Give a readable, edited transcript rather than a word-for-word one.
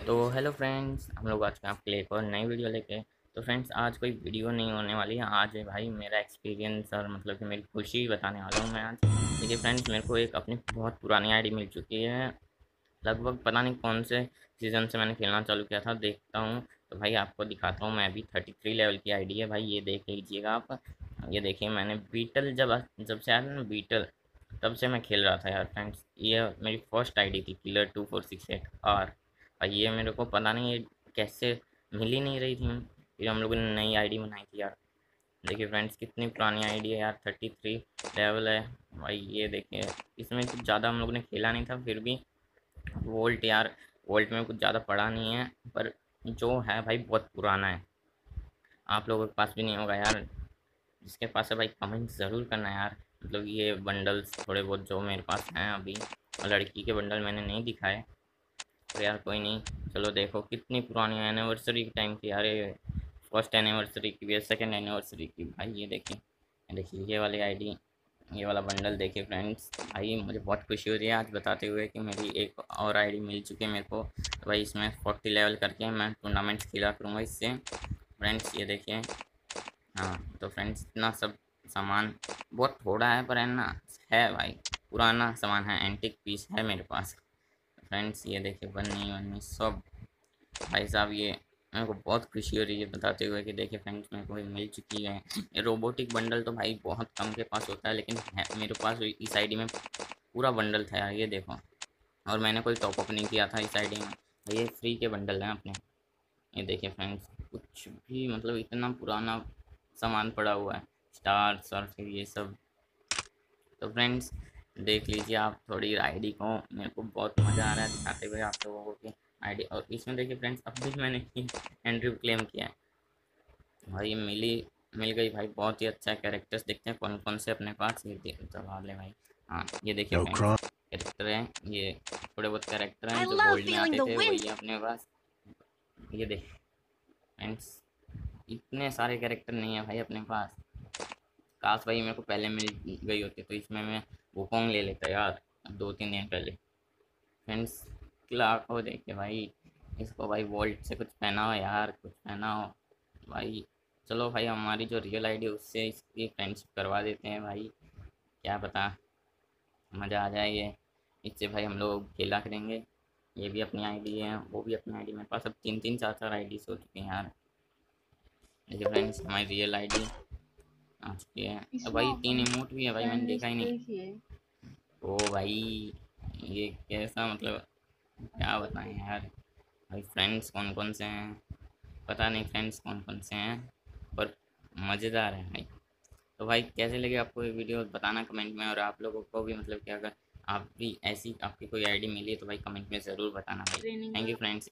तो hello friends, हम लोग आज के आपके लिए एक और नई वीडियो लेके। तो फ्रेंड्स, आज कोई वीडियो नहीं होने वाली है। आज है भाई मेरा एक्सपीरियंस और मतलब कि मेरी खुशी बताने वाला हूँ मैं आज। देखिए फ्रेंड्स, मेरे को एक अपनी बहुत पुरानी आईडी मिल चुकी है। लगभग पता नहीं कौन से सीज़न से मैंने खेलना चालू किया था, देखता हूँ। तो भाई आपको दिखाता हूँ, मैं अभी 33 लेवल की आईडी है भाई, ये देख लीजिएगा आप। ये देखिए, मैंने बीटल जब जब से आया था ना बीटल, तब से मैं खेल रहा था यार फ्रेंड्स। ये मेरी फर्स्ट आईडी थी, किलर 2468 आर। और ये मेरे को पता नहीं ये कैसे मिल ही नहीं रही थी। फिर हम लोगों ने नई आईडी बनाई थी यार। देखिए फ्रेंड्स, कितनी पुरानी आईडी है यार, 33 लेवल है भाई। ये देखिए, इसमें कुछ ज़्यादा हम लोगों ने खेला नहीं था, फिर भी वोल्ट यार, वोल्ट में कुछ ज़्यादा पड़ा नहीं है, पर जो है भाई बहुत पुराना है। आप लोगों के पास भी नहीं होगा यार। जिसके पास है भाई कमेंट ज़रूर करना यार। मतलब ये बंडल्स थोड़े बहुत जो मेरे पास हैं अभी, और लड़की के बंडल मैंने नहीं दिखाए। तो यार कोई नहीं, चलो देखो कितनी पुरानी एनिवर्सरी के टाइम की यार ये। फर्स्ट एनिवर्सरी की भी है, सेकेंड एनिवर्सरी की भाई। ये देखिए, ये देखिए ये वाली आईडी, ये वाला बंडल देखिए फ्रेंड्स। भाई मुझे बहुत खुशी हो रही है आज बताते हुए कि मेरी एक और आईडी मिल चुकी है मेरे को। तो भाई इसमें 40 लेवल करके मैं टूर्नामेंट्स खेला करूँगा इससे फ्रेंड्स। ये देखिए, हाँ तो फ्रेंड्स इतना सब सामान बहुत थोड़ा है, पर है ना, है भाई, पुराना सामान है, एंटिक पीस है मेरे पास फ्रेंड्स। ये देखिए बन्नी वन्नी सब भाई साहब। ये मेरे को बहुत खुशी हो रही है बताते हुए कि देखिए फ्रेंड्स मेरे को ये मिल चुकी है। ये रोबोटिक बंडल तो भाई बहुत कम के पास होता है, लेकिन है मेरे पास इस आईडी में पूरा बंडल था यार, ये देखो। और मैंने कोई टॉपअप नहीं किया था इस आईडी में। ये फ्री के बंडल हैं अपने। ये देखिए फ्रेंड्स, कुछ भी मतलब इतना पुराना सामान पड़ा हुआ है, स्टार्स और फिर ये सब। तो फ्रेंड्स देख लीजिए आप थोड़ी आईडी को, मेरे को बहुत मज़ा आ रहा है दिखाते हुए आप लोगों की आईडी। और इसमें देखिए फ्रेंड्स, अब भी मैंने एंट्री क्लेम किया है भाई। मिल गई भाई, बहुत ही अच्छा कैरेक्टर्स। देखते हैं कौन कौन से अपने पास, ये चला ले भाई। हाँ ये देखिए No फ्रेंड्स, crime. कैरेक्टर हैं ये, थोड़े बहुत कैरेक्टर हैं I जो love गोल्ड में feeling आते the थे, wind. वही है अपने पास। ये देख फ्रेंड्स, इतने सारे कैरेक्टर नहीं है भाई अपने पास। काश भाई मेरे को पहले मिल गई होती तो इसमें मैं वुकोंग ले लेता यार, 2-3 दिन पहले फ्रेंड्स। क्लार्क को देखे भाई, इसको भाई वोल्ट से कुछ पहना हो यार, कुछ पहना हो भाई। चलो भाई, हमारी जो रियल आईडी उससे इसकी फ्रेंडशिप करवा देते हैं भाई, क्या पता मज़ा आ जाए ये। इससे भाई हम लोग खेला करेंगे। ये भी अपनी आईडी है, वो भी अपनी आईडी, मेरे पास अब 3-3 4-4 आईडीज हो चुकी हैं यार। देखिए फ्रेंड्स, हमारी रियल आईडी आ चुकी है। अब भाई 3 इमोट भी है भाई, मैंने देखा ही नहीं। ओ भाई, ये कैसा मतलब, क्या बताएं यार। भाई फ्रेंड्स कौन कौन से हैं पता नहीं, फ्रेंड्स कौन कौन से हैं, पर मज़ेदार है भाई। तो भाई कैसे लगे आपको ये वीडियो बताना कमेंट में। और आप लोगों को भी मतलब कि अगर आप भी ऐसी आपकी कोई आईडी मिली है तो भाई कमेंट में ज़रूर बताना भाई। Thank you friends.